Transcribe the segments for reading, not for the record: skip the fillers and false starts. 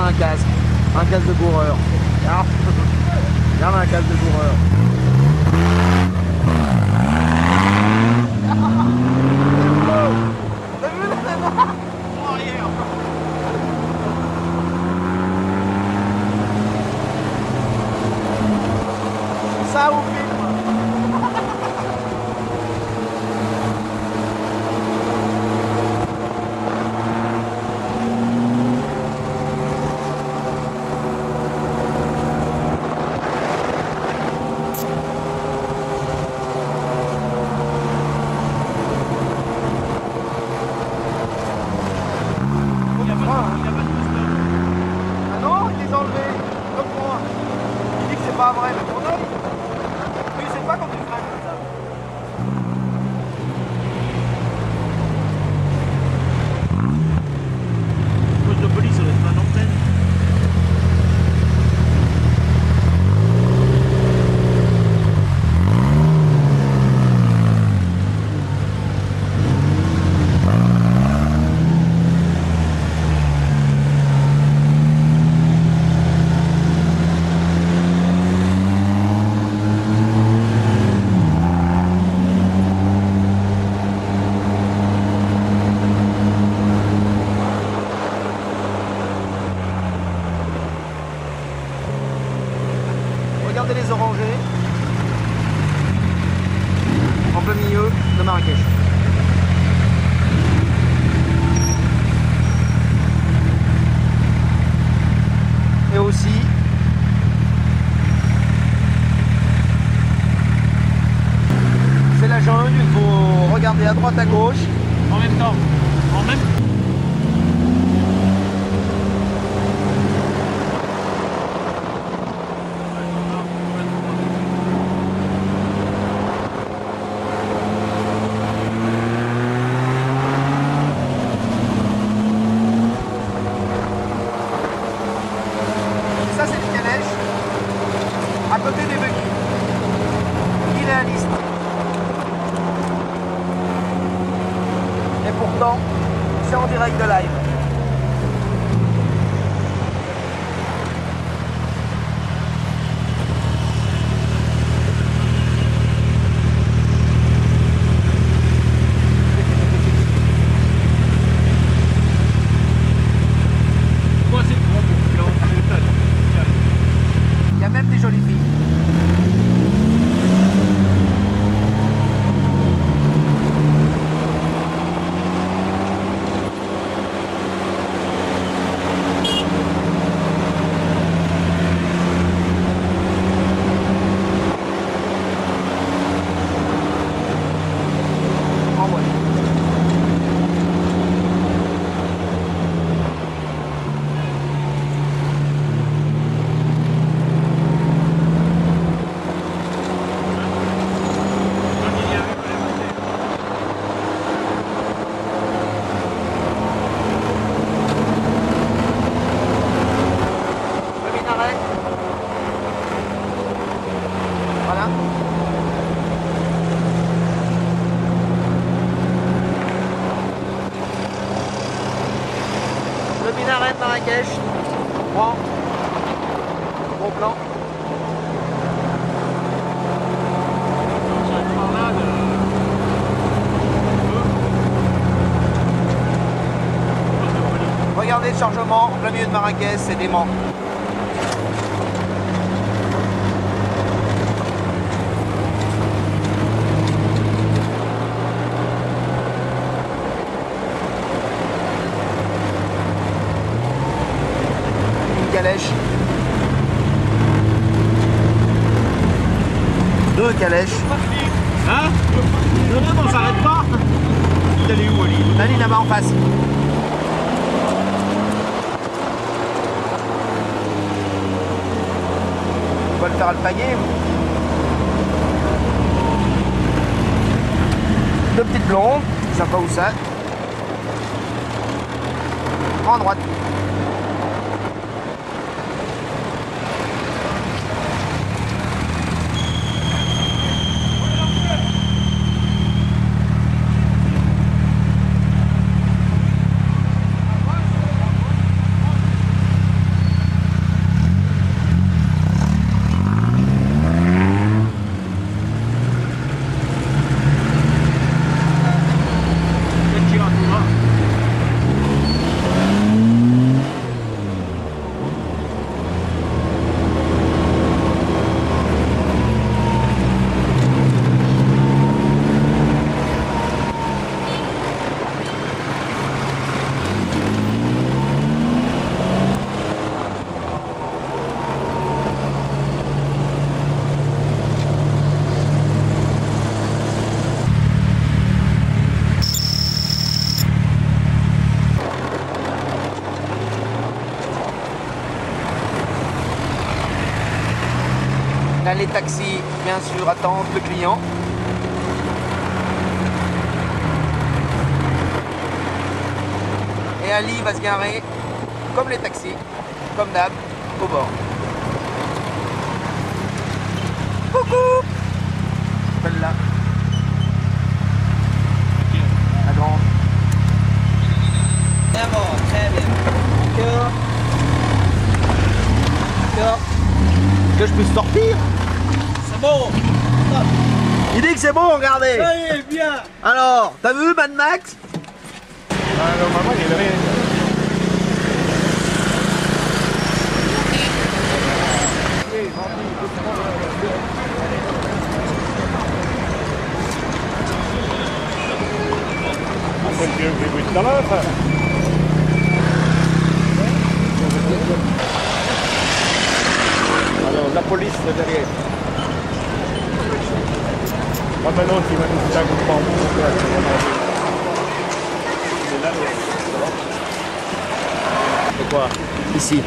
un casque de coureur. Regarde un casque de coureur. Ça vous filme. Pas vrai, mais ton œil, oui, c'est pas quand tu freines comme ça. Poste de police, ça doit être un antenne. Regardez les orangers en plein milieu de Marrakech. Et aussi c'est la jungle, il faut regarder à droite à gauche. En même temps. En même temps. Ça c'est des calèches à côté des buggy. Idéaliste. Et pourtant, c'est en direct de live. Moi, c'est trop bon. Il y a même des jolies filles. En vrai. Le minaret. Voilà. Le minaret de Marrakech. On prend. Bon plan. Regardez le chargement en plein milieu de Marrakech, c'est dément. Une calèche. Deux calèches. Hein? Non, non, on s'arrête pas. Il est où, Ali? La ligne là-bas en face. On va le faire alpaguer. Deux petites blondes, je sais pas où ça. En droite. Là, les taxis, bien sûr, attendent le client. Et Ali va se garer, comme les taxis, comme d'hab, au bord. Coucou! Celle-là. La grande. C'est bon, très bien. Que je peux sortir? C'est bon. Il dit que c'est bon, regardez! Allez, bien. Alors, t'as vu Mad Max? Normalement, il est rien. On fait le bruit tout à l'heure. Alors, la police derrière. Ah, maintenant, tu vas nous faire un coup de bambou. C'est là, c'est quoi? Ici.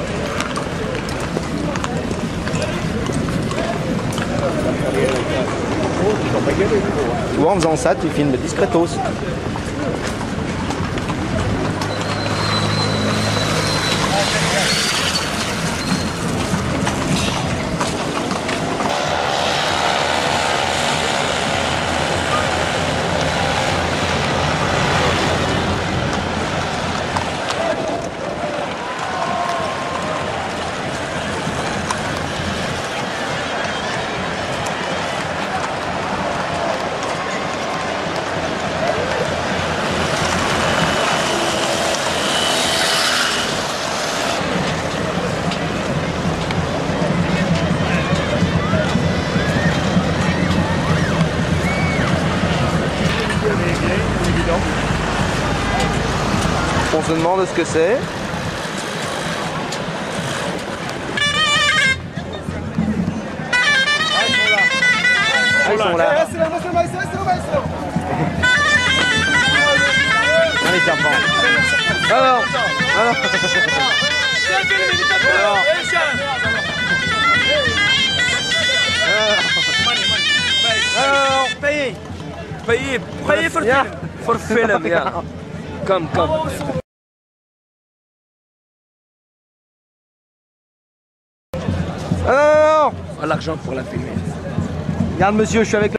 Tu vois, en faisant ça, tu filmes discretos. On se demande ce que c'est. Ah, ils sont là. Ah, les serpents. Alors, Pay for film. For film, yeah. Come. non. L'argent pour la filmer. Regarde monsieur, je suis avec